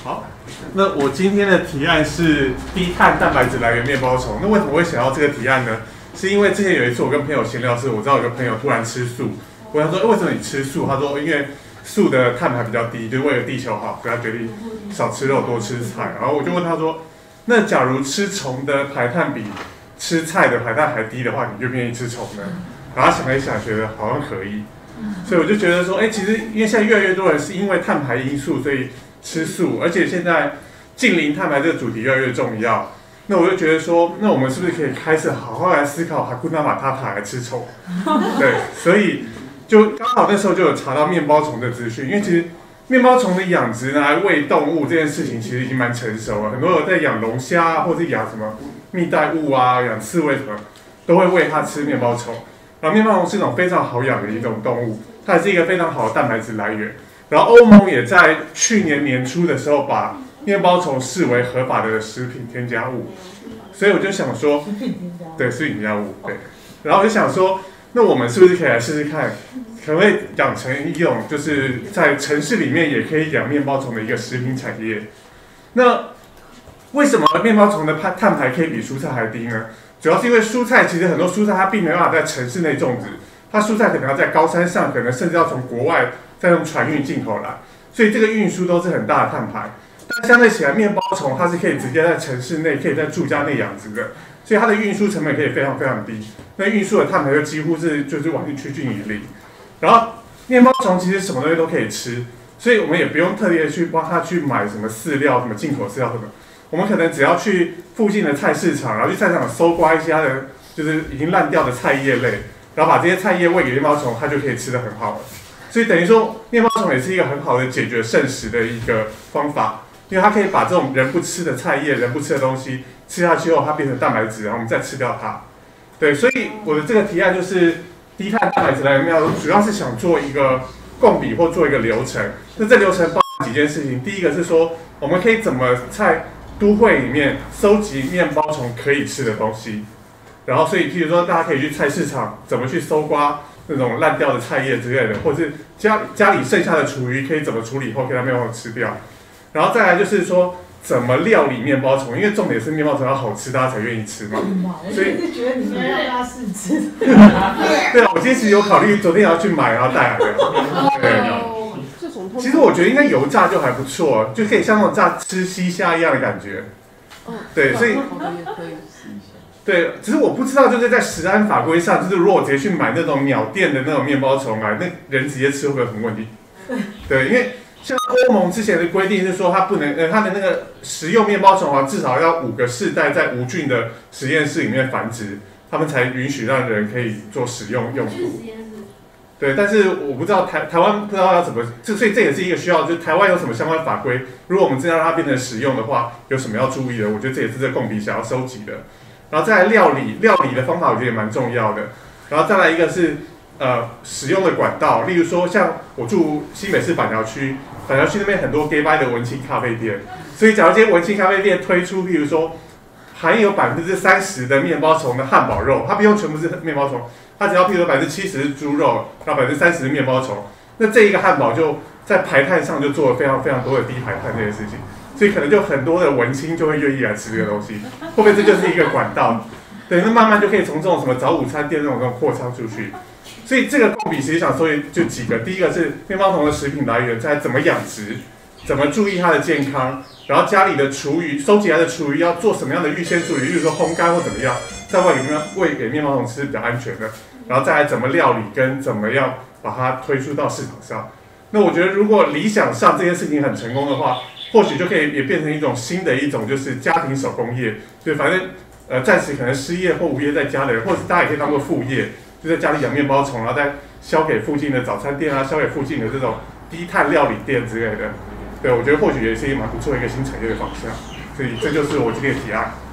好，那我今天的提案是低碳蛋白质来源面包虫。那为什么会想要这个提案呢？是因为之前有一次我跟朋友闲聊时，我知道有个朋友突然吃素，我想说，为什么你吃素？他说，因为素的碳排比较低，就是为了地球好，所以他决定少吃肉，多吃菜。然后我就问他说，那假如吃虫的排碳比吃菜的排碳还低的话，你就愿意吃虫呢？然后他想了一想，觉得好像可以，所以我就觉得说，其实因为现在越来越多人是因为碳排因素，所以吃素，而且现在近零碳排这个主题越来越重要。那我就觉得说，那我们是不是可以开始好好来思考哈库纳马塔塔来吃虫？对，所以就刚好那时候就有查到面包虫的资讯，因为其实面包虫的养殖拿来喂动物这件事情其实已经蛮成熟了，很多人在养龙虾啊，或者养什么蜜袋鼯啊、养刺猬什么，都会喂它吃面包虫。然后面包虫是一种非常好养的一种动物，它也是一个非常好的蛋白质来源。然后欧盟也在去年年初的时候把面包虫视为合法的食品添加物，所以我就想说，对，食品添加物，对。然后我就想说，那我们是不是可以来试试看，可不可以养成一种就是在城市里面也可以养面包虫的一个食品产业？那为什么面包虫的碳排可以比蔬菜还低呢？主要是因为蔬菜其实很多蔬菜它并没办法在城市内种植，它蔬菜可能要在高山上，可能甚至要从国外再用船运进口来，所以这个运输都是很大的碳排。但相对起来，面包虫它是可以直接在城市内，可以在住家内养殖的，所以它的运输成本可以非常非常低。那运输的碳排就几乎就是完全趋近于零。然后面包虫其实什么东西都可以吃，所以我们也不用特别去帮它去买什么饲料，什么进口饲料什么。我们可能只要去附近的菜市场，然后去菜市场搜刮一些它的就是已经烂掉的菜叶类，然后把这些菜叶喂给面包虫，它就可以吃得很好了。所以等于说，面包虫也是一个很好的解决剩食的一个方法，因为它可以把这种人不吃的菜叶、人不吃的东西吃下去后，它变成蛋白质，然后我们再吃掉它。对，所以我的这个提案就是低碳蛋白质来源面包虫，主要是想做一个共笔或做一个流程。那这流程包含几件事情，第一个是说，我们可以怎么在都会里面收集面包虫可以吃的东西，然后所以譬如说大家可以去菜市场怎么去搜刮那种烂掉的菜叶之类的，或者是家里剩下的厨余可以怎么处理后可以让面包虫吃掉，然后再来就是说怎么料理面包虫，因为重点是面包虫要好吃，大家才愿意吃嘛。所以觉得你们要让他试吃。 对啊，我今天其实有考虑，昨天也要去买然后带来的。对。其实我觉得应该油炸就还不错，就可以像那种炸吃西虾一样的感觉。对，所以对，只是我不知道，就是在食安法规上，就是如果我直接去买那种鸟店的那种面包虫来，那人直接吃会不会有什么问题？对，因为像欧盟之前的规定是说，它不能它的那个食用面包虫啊，至少要5个世代在无菌的实验室里面繁殖，他们才允许让人可以做食用用途。对，但是我不知道台湾不知道要怎么，所以这也是一个需要，就是台湾有什么相关法规，如果我们真的让它变成食用的话，有什么要注意的？我觉得这也是这共笔想要收集的。然后再来料理的方法，我觉得也蛮重要的。然后再来一个是使用的管道，例如说像我住新北市板桥区那边很多 gay bye 的文青咖啡店，所以假如这些文青咖啡店推出，譬如说含有30%的面包虫的汉堡肉，它不用全部是面包虫。它只要譬如说70%是猪肉，然后30%是面包虫，那这一个汉堡就在排碳上就做了非常非常多的低排碳这件事情，所以可能就很多的文青就会愿意来吃这个东西，会不会这就是一个管道？对，那慢慢就可以从这种什么早午餐店那种扩张出去。所以这个共笔其实想说就几个，第一个是面包虫的食品来源，再怎么养殖，怎么注意它的健康，然后家里的厨余收集来的厨余要做什么样的预先处理，例如说烘干或怎么样，再喂给面包虫吃是比较安全的。然后再来怎么料理跟怎么样把它推出到市场上。那我觉得如果理想上这件事情很成功的话，或许就可以也变成一种新的一种就是家庭手工业，就反正暂时可能失业或无业在家的人，或者大家也可以当做副业，就在家里养面包虫，然后再销给附近的早餐店啊，销给附近的这种低碳料理店之类的。对，我觉得或许也是一个蛮不错的一个新产业的方向。所以这就是我今天的提案。